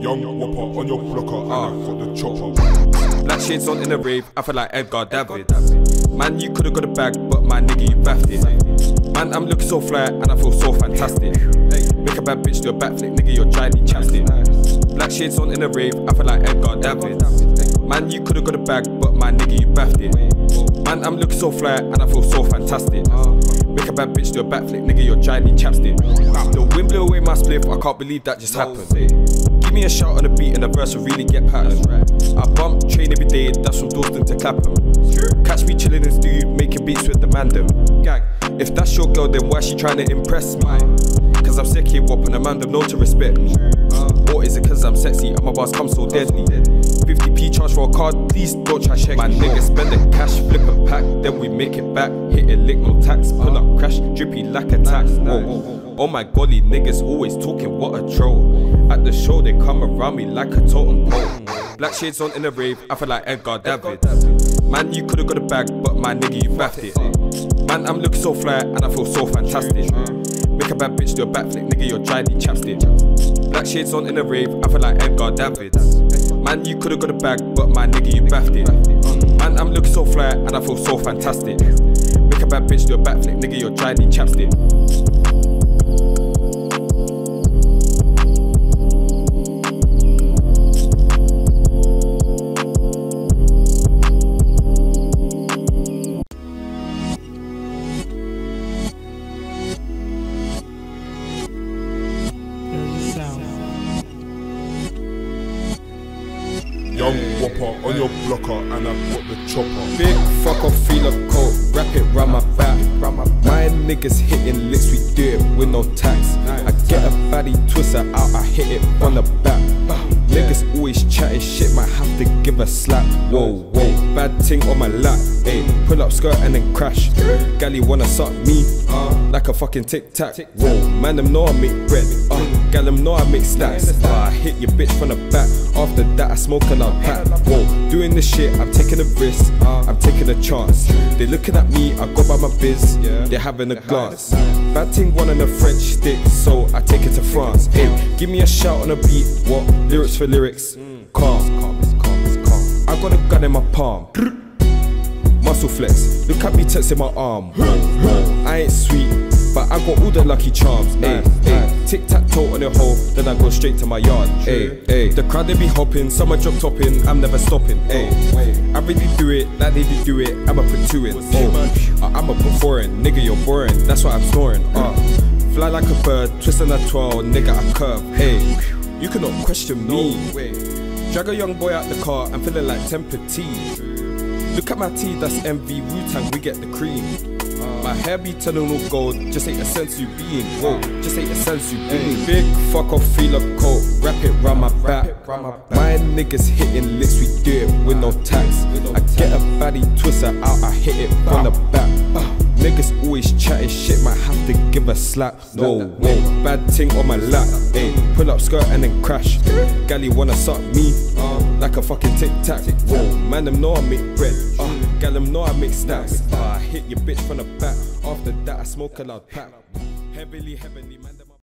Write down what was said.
Young whopper on your blocker, and I got the chopper. Black shades on in the rave, I feel like Edgar David. Man, you could've got a bag, but my nigga, you baffed it. Man, I'm looking so fly, and I feel so fantastic. Make a bad bitch do a backflip, nigga, you're dryly chapstick. Black shades on in the rave, I feel like Edgar David. Man, you could've got a bag, but my nigga, you baffed it. Man, I'm looking so fly, and I feel so fantastic. Make a bad bitch do a backflip, nigga, you're dryly chapstick. The wind blew away my spliff, I can't believe that just happened. Give me a shout on the beat and the verse will really get patterned. I bump, train every day, that's from Dalston to Clapham. Catch me chilling in studio, making beats with the mandem. Gang, if that's your girl, then why she trying to impress me? Cause I'm sick hip hop and the mandem know to respect me. Or is it cause I'm sexy and my bars come so deadly? 50p charge for a card, please don't try check. My niggas spend the cash, flip a pack, then we make it back. Hit it, lick, no tax, pull up, crash, drippy like a tax. Whoa. Oh my golly, niggas always talking, what a troll. At the show they come around me like a totem pole. Black shades on in the rave, I feel like Edgar David. Man, you could've got a bag, but my nigga, you baffed it. Man, I'm looking so fly, and I feel so fantastic. Make a bad bitch do a backflip, nigga, you're dryly chapstick. Black shades on in the rave, I feel like Edgar David. Man, you could've got a bag, but my nigga, you baffed it. Man, I'm looking so fly, and I feel so fantastic. Make a bad bitch do a backflip, nigga, you're dryly chapstick. Young whopper on your blocker, and I got the chopper. Big fuck off, feel a coat, wrap it round my back. My niggas hitting licks, we do it with no tax. I get a baddie twister out, I hit it on the back. Niggas always chatting shit, might have to give a slap. Whoa, bad ting on my lap. Ayy, pull up skirt and then crash. Gally wanna suck me like a fucking tic tac. Whoa, man them know I make bread. Gal them know I make stacks. I hit your bitch from the back. After that I smoke another pack. Whoa, doing this shit, I'm taking a risk. I'm taking a chance. They looking at me, I go by my biz. They're having a glance. Bad ting one on a French stick, so I take it to France. Ayy, give me a shout on a beat. What? Lyrics for lyrics. Calm. I got a gun in my palm. Muscle flex. Look at me texting my arm. I ain't sweet, but I got all the lucky charms. Tic-tac-toe on the hole, then I go straight to my yard. The crowd they be hopping, someone drop topping, I'm never stopping. I really do it like they do it, I'ma put two in. I'ma put four in, nigga you're boring, that's why I'm snoring. Fly like a bird, twist on a twirl, nigga I curve. You cannot question me. Drag a young boy out the car, I'm feeling like Temper T. Look at my tea, that's MV Wu-Tang, we get the cream. My hair be turning all gold, just ain't a sense you being. Whoa, just ain't a sense you being. Big fuck off, feel a coat, wrap it round my back. My niggas hitting licks, we do it with no tax. I get a baddie twister out, I hit it from the back. Niggas always chatting shit, might have to give a slap. Whoa, bad ting on my lap. Ayy, pull up skirt and then crash. Gally wanna suck me like a fucking tic tac. Whoa, man them know I make bread. Gal them know I make stacks. I hit your bitch from the back. After that I smoke a loud pack. Heavily, man.